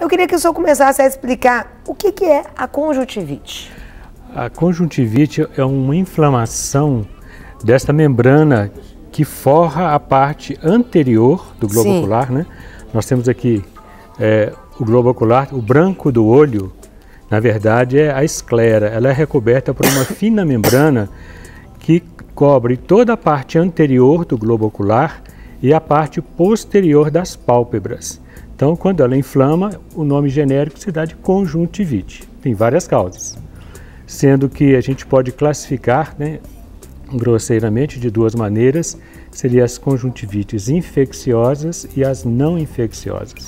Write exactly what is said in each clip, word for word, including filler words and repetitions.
Eu queria que o senhor começasse a explicar o que, que é a conjuntivite. A conjuntivite é uma inflamação desta membrana que forra a parte anterior do globo Sim. ocular, né? Nós temos aqui é, o globo ocular, o branco do olho, na verdade é a esclera. Ela é recoberta por uma fina membrana que cobre toda a parte anterior do globo ocular e a parte posterior das pálpebras. Então, quando ela inflama, o nome genérico se dá de conjuntivite. Tem várias causas, sendo que a gente pode classificar, né, grosseiramente de duas maneiras, seriam as conjuntivites infecciosas e as não infecciosas.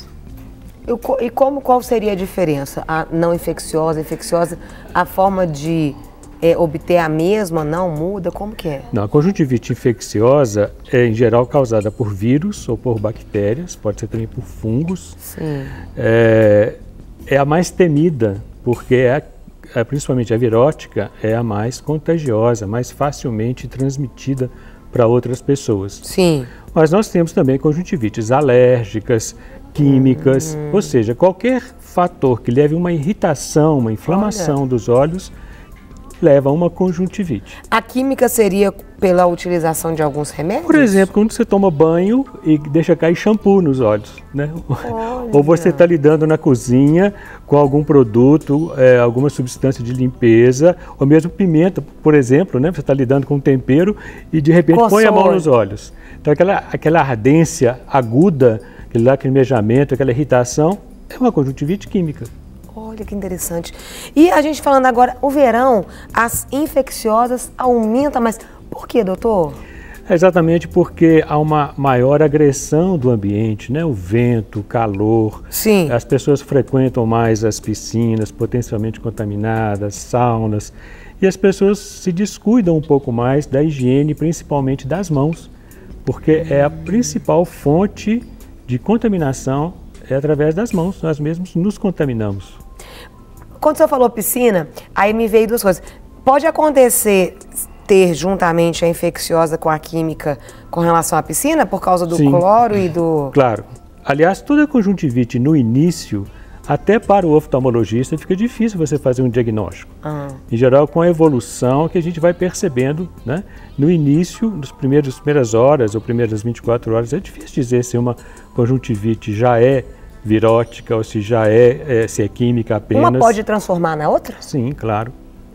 E como, qual seria a diferença? A não infecciosa, infecciosa, a forma de é, obter a mesma não muda? Como que é? Não, a conjuntivite infecciosa é em geral causada por vírus ou por bactérias, pode ser também por fungos. Sim. É, é a mais temida, porque é, é principalmente a virótica é a mais contagiosa, mais facilmente transmitida para outras pessoas. Sim. Mas nós temos também conjuntivites alérgicas, químicas, hum. ou seja, qualquer fator que leve uma irritação, uma inflamação Olha. dos olhos, leva a uma conjuntivite. A química seria pela utilização de alguns remédios? Por exemplo, quando você toma banho e deixa cair shampoo nos olhos, né? Ou você está lidando na cozinha com algum produto, é, alguma substância de limpeza, ou mesmo pimenta, por exemplo, né? Você está lidando com um tempero e de repente Coçou. põe a mão nos olhos. Então aquela, aquela ardência aguda, aquele lacrimejamento, aquela irritação, é uma conjuntivite química. Olha que interessante. E a gente falando agora, o verão, as infecciosas aumentam, mas por que, doutor? É exatamente porque há uma maior agressão do ambiente, né? O vento, o calor. Sim. As pessoas frequentam mais as piscinas, potencialmente contaminadas, saunas, e as pessoas se descuidam um pouco mais da higiene, principalmente das mãos, porque é a principal fonte de contaminação é através das mãos, nós mesmos nos contaminamos. Quando o senhor falou piscina, aí me veio duas coisas. Pode acontecer ter juntamente a infecciosa com a química com relação à piscina, por causa do Sim, cloro e do... Claro. Aliás, toda conjuntivite no início, até para o oftalmologista, fica difícil você fazer um diagnóstico. Ah. Em geral, com a evolução que a gente vai percebendo, né? No início, nos primeiros, nas primeiras horas ou primeiras vinte e quatro horas, é difícil dizer se uma conjuntivite já é virótica ou se já é, é, se é química apenas. Uma pode transformar na outra? Sim, claro.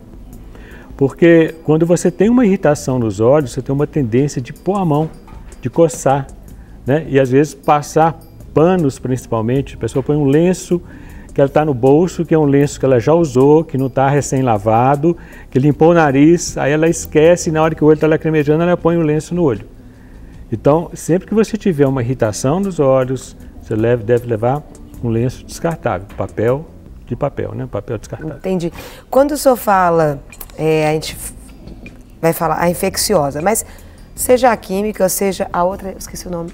Porque quando você tem uma irritação nos olhos, você tem uma tendência de pôr a mão, de coçar, né? E às vezes passar panos principalmente, a pessoa põe um lenço que ela está no bolso, que é um lenço que ela já usou, que não está recém-lavado, que limpou o nariz, aí ela esquece e na hora que o olho está lacrimejando, ela põe o lenço no olho. Então, sempre que você tiver uma irritação nos olhos, você leve, deve levar um lenço descartável, papel de papel, né? Papel descartável. Entendi. Quando o senhor fala, é, a gente vai falar a infecciosa, mas seja a química, seja a outra, esqueci o nome.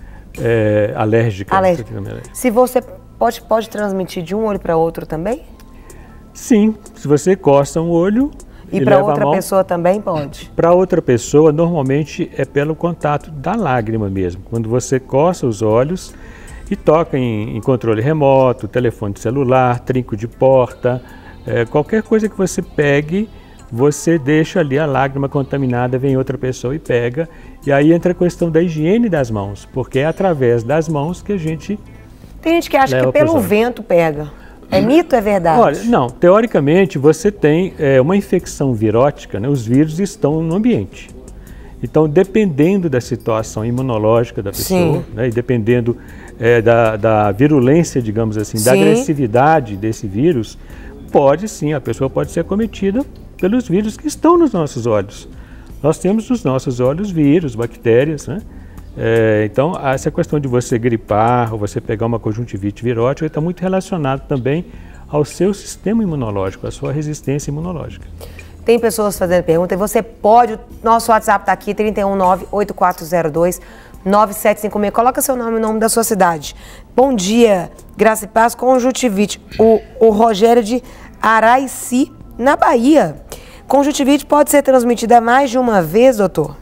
É, alérgica. Alérgica. Se você pode, pode transmitir de um olho para outro também? Sim, se você coça um olho e, e para outra pessoa também pode? Para outra pessoa, normalmente é pelo contato da lágrima mesmo. Quando você coça os olhos e toca em, em controle remoto, telefone celular, trinco de porta, é, qualquer coisa que você pegue, você deixa ali a lágrima contaminada, vem outra pessoa e pega. E aí entra a questão da higiene das mãos, porque é através das mãos que a gente... Tem gente que acha que pelo vento pega. É mito ou é verdade? Olha, não, teoricamente você tem é, uma infecção virótica, né? Os vírus estão no ambiente. Então, dependendo da situação imunológica da pessoa, né? E dependendo é, da, da virulência, digamos assim, sim, da agressividade desse vírus, pode sim, a pessoa pode ser acometida pelos vírus que estão nos nossos olhos. Nós temos nos nossos olhos vírus, bactérias, né? É, então, essa questão de você gripar ou você pegar uma conjuntivite virótica está muito relacionado também ao seu sistema imunológico, à sua resistência imunológica. Tem pessoas fazendo pergunta e você pode, nosso WhatsApp está aqui, três um nove, oito quatro zero dois, nove sete cinco seis, coloca seu nome e o nome da sua cidade. Bom dia, Graça e Paz, conjuntivite, o, o Rogério de Araici, na Bahia. Conjuntivite pode ser transmitida mais de uma vez, doutor?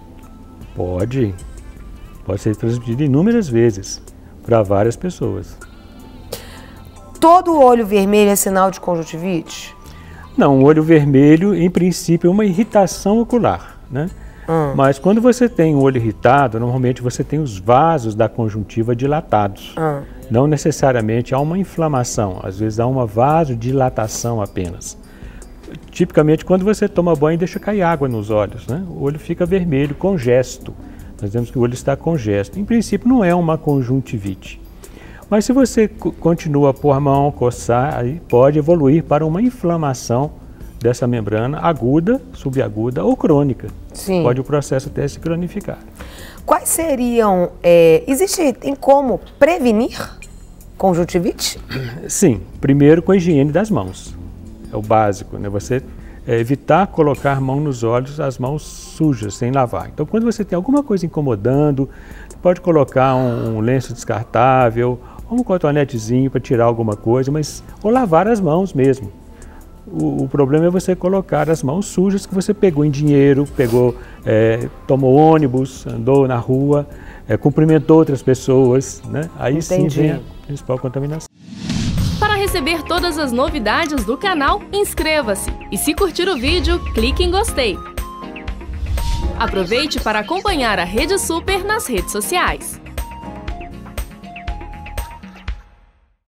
Pode. Pode ser transmitida inúmeras vezes para várias pessoas. todo olho vermelho é sinal de conjuntivite? Não, o olho vermelho, em princípio, é uma irritação ocular, né? Hum. Mas quando você tem o olho irritado, normalmente você tem os vasos da conjuntiva dilatados. Hum. Não necessariamente há uma inflamação, às vezes há uma vasodilatação apenas. Tipicamente, quando você toma banho, deixa cair água nos olhos, né? O olho fica vermelho, congesto. Nós vemos que o olho está congesto. Em princípio, não é uma conjuntivite. Mas se você continua a pôr a mão, coçar, aí pode evoluir para uma inflamação dessa membrana aguda, subaguda ou crônica. Sim. Pode o processo até se cronificar. Quais seriam... É, existe, tem como prevenir conjuntivite? Sim, primeiro com a higiene das mãos. É o básico, né? Você é, evitar colocar a mão nos olhos, as mãos sujas, sem lavar. Então, quando você tem alguma coisa incomodando, você pode colocar um, um lenço descartável, ou um cotonetezinho para tirar alguma coisa, mas ou lavar as mãos mesmo. O, o problema é você colocar as mãos sujas que você pegou em dinheiro, pegou, é, tomou ônibus, andou na rua, é, cumprimentou outras pessoas, né? Aí Entendi. Sim vem a principal contaminação. Para receber todas as novidades do canal, inscreva-se e se curtir o vídeo, clique em gostei. Aproveite para acompanhar a Rede Super nas redes sociais.